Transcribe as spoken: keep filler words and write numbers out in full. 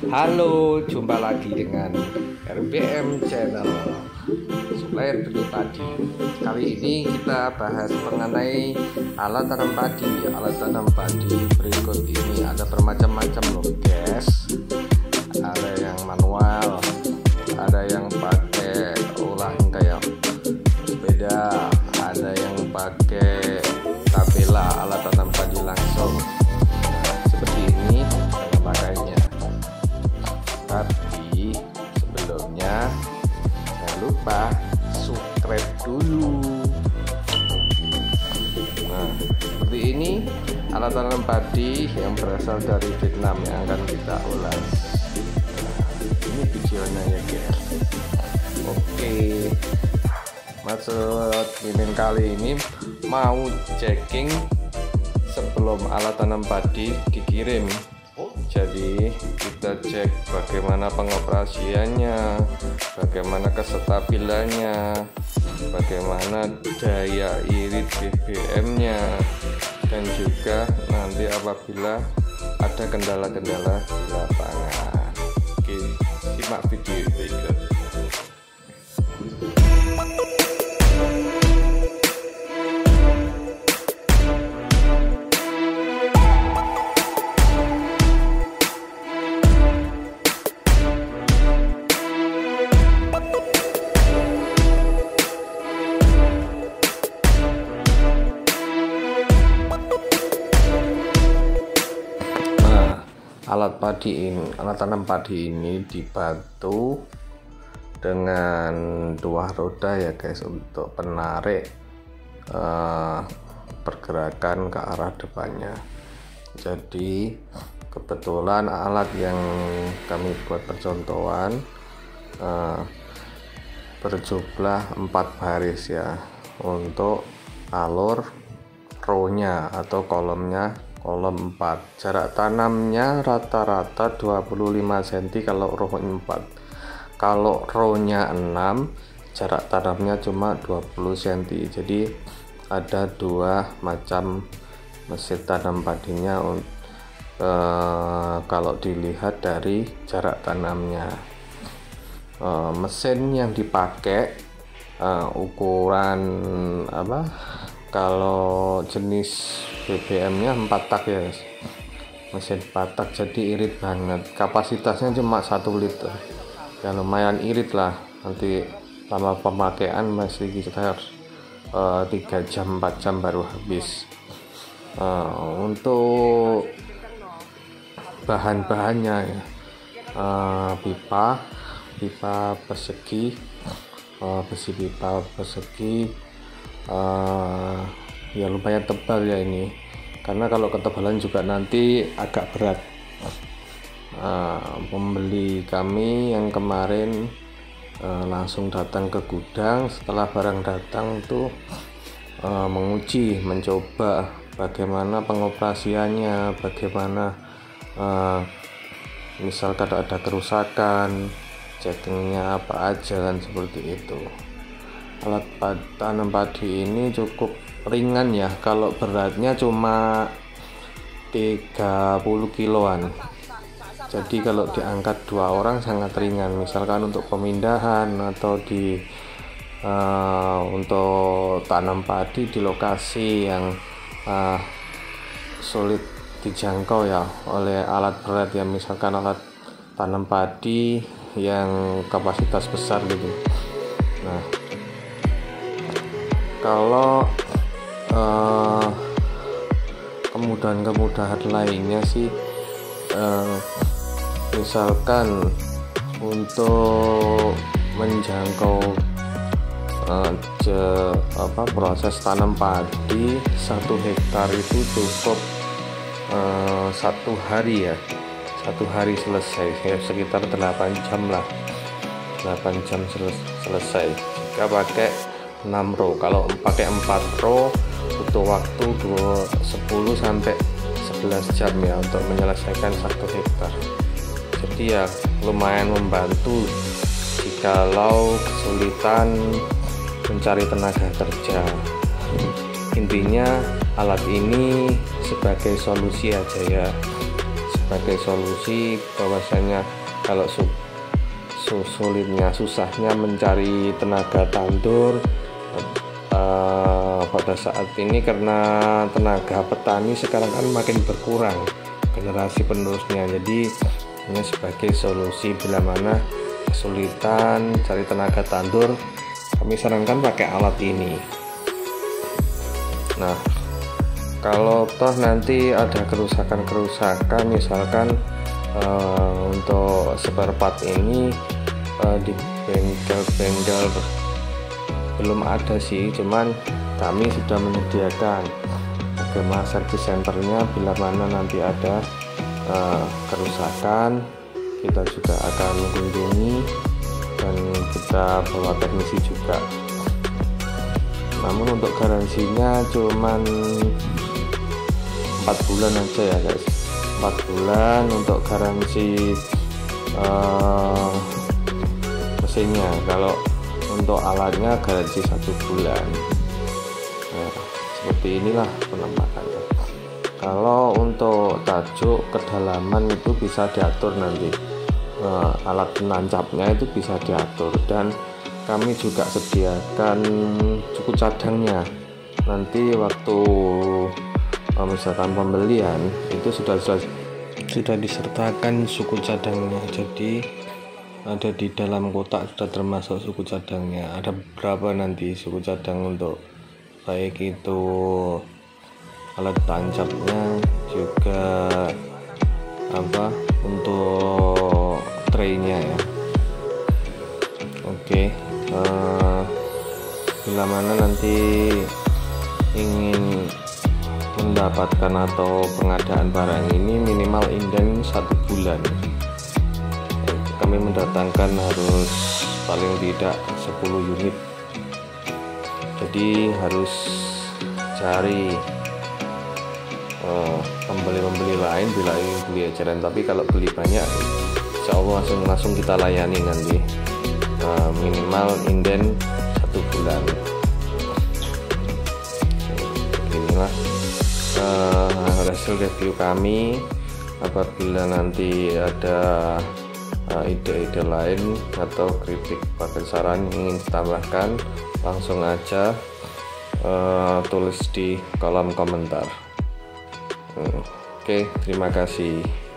Halo, jumpa lagi dengan R B M Channel Supplier Benih Padi. Kali ini kita bahas mengenai alat tanam padi. Alat tanam padi berikut ini ada bermacam-macam loh, guys. Ada yang manual, ada yang pakai olahan kayak sepeda, ada yang pakai tabela alat tanam padi langsung. Nah, seperti ini cara pakainya. Tapi sebelumnya jangan lupa subscribe dulu. Nah, seperti ini alat tanam padi yang berasal dari Vietnam yang akan kita ulas. Nah, ini videonya ya guys. Oke, maksud mimin kali ini mau checking sebelum alat tanam padi dikirim. Jadi kita cek bagaimana pengoperasiannya, bagaimana kestabilannya, bagaimana daya irit B B M-nya, dan juga nanti apabila ada kendala-kendala di lapangan. Oke, simak video berikut. Alat padi ini, alat tanam padi ini dibantu dengan dua roda ya guys, untuk penarik eh, pergerakan ke arah depannya. Jadi kebetulan alat yang kami buat percontohan eh, berjumlah empat baris ya, untuk alur row-nya atau kolomnya kolom empat. Jarak tanamnya rata-rata dua puluh lima sentimeter kalau row empat. Kalau row-nya enam, jarak tanamnya cuma dua puluh sentimeter. Jadi ada dua macam mesin tanam padinya eh, kalau dilihat dari jarak tanamnya. Eh, mesin yang dipakai eh, ukuran apa? Kalau jenis B B M-nya empat tak ya, mesin empat tak, jadi irit banget. Kapasitasnya cuma satu liter, ya lumayan irit lah. Nanti lama pemakaian masih sekitar uh, tiga jam empat jam baru habis. Uh, untuk bahan-bahannya ya, uh, pipa pipa persegi, uh, besi pipa persegi. Uh, ya lumayan tebal ya ini, karena kalau ketebalan juga nanti agak berat. Uh, pembeli kami yang kemarin uh, langsung datang ke gudang. Setelah barang datang tuh uh, menguji, mencoba bagaimana pengoperasiannya, bagaimana uh, misalkan ada kerusakan, checkingnya apa aja kan, seperti itu. Alat tanam padi ini cukup ringan ya, kalau beratnya cuma tiga puluh kiloan. Jadi kalau diangkat dua orang sangat ringan, misalkan untuk pemindahan atau di uh, untuk tanam padi di lokasi yang uh, sulit dijangkau ya oleh alat berat ya, misalkan alat tanam padi yang kapasitas besar gitu. Nah, kalau uh, kemudahan-kemudahan lainnya sih, uh, misalkan untuk menjangkau uh, je, apa, proses tanam padi satu hektar itu cukup uh, satu hari ya, satu hari selesai ya, sekitar delapan jam lah, delapan jam selesai jika pakai enam row. Kalau pakai empat row butuh waktu sepuluh sampai sebelas jam ya untuk menyelesaikan satu hektar. Jadi ya lumayan membantu jikalau kesulitan mencari tenaga kerja. Intinya alat ini sebagai solusi aja ya, sebagai solusi bahwasanya kalau su su sulitnya susahnya mencari tenaga tandur uh, pada saat ini, karena tenaga petani sekarang kan makin berkurang generasi penerusnya. Jadi ini sebagai solusi bila mana kesulitan cari tenaga tandur, kami sarankan pakai alat ini. Nah, kalau toh nanti ada kerusakan-kerusakan, misalkan uh, untuk spare part ini uh, di bengkel-bengkel belum ada sih, cuman kami sudah menyediakan bagaimana service centernya. Bila mana nanti ada uh, kerusakan, kita juga akan mengunjungi dan kita bawa teknisi juga. Namun untuk garansinya cuman empat bulan aja ya guys, empat bulan untuk garansi uh, mesinnya. Kalau untuk alatnya garansi satu bulan. Nah, seperti inilah penampakannya. Kalau untuk tajuk kedalaman itu bisa diatur nanti, uh, alat penancapnya itu bisa diatur, dan kami juga sediakan suku cadangnya. Nanti waktu uh, misalkan pembelian itu sudah sudah, sudah disertakan suku cadangnya. Jadi ada di dalam kotak sudah termasuk suku cadangnya. Ada berapa nanti suku cadang untuk baik itu alat tancapnya, juga apa untuk traynya ya. Oke, uh, bila mana nanti ingin mendapatkan atau pengadaan barang ini minimal inden satu bulan. Kami mendatangkan harus paling tidak sepuluh unit. Jadi harus cari pembeli-pembeli uh, lain bila ingin beli eceran. Tapi kalau beli banyak, insya Allah langsung langsung kita layani nanti. Uh, minimal inden satu bulan. Inilah uh, hasil review kami. Apabila nanti ada ide-ide uh, lain atau kritik bahkan saran ingin ditambahkan, langsung aja uh, tulis di kolom komentar. uh, Oke, okay, terima kasih.